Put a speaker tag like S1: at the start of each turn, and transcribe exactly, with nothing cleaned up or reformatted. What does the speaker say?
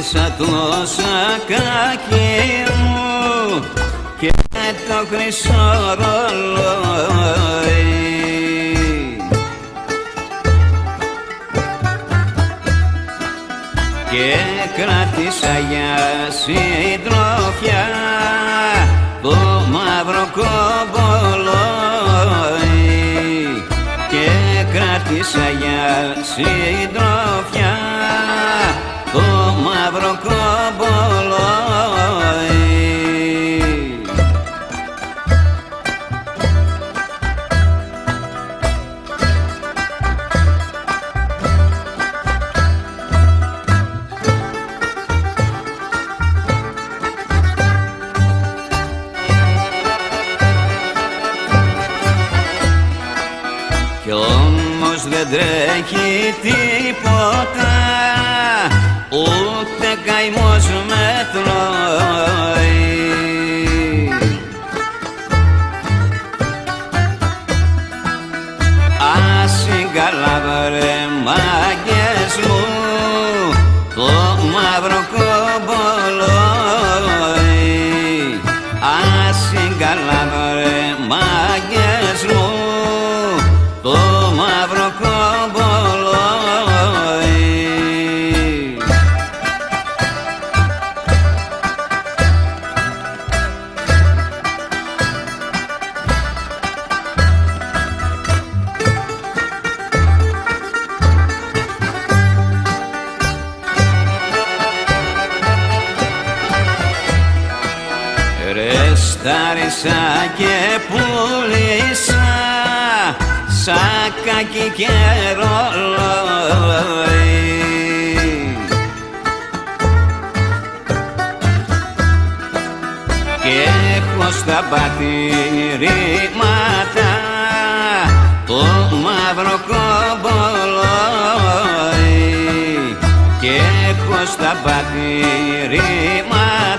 S1: άφησα το σακάκι μου και το χρυσό ρολόι και κράτησα για συντροφιά το μαύρο κομπολόι και κράτησα για συντροφιά το μαύρο κομπολόι. Κι όμως δεν τρέχει τίποτα, ούτε καημός με τρώει. Ασυγκαλά βρε μάγκες μου το μαύρο κομπολόι. Ασυγκαλά βρε μάγκες μου το μαύρο κομπολόι. Ρεστάρισα και πουλήσα σακάκι και ρολόι και έχω στα πατηρήματα το μαύρο κομπολόι και έχω στα πατηρήματα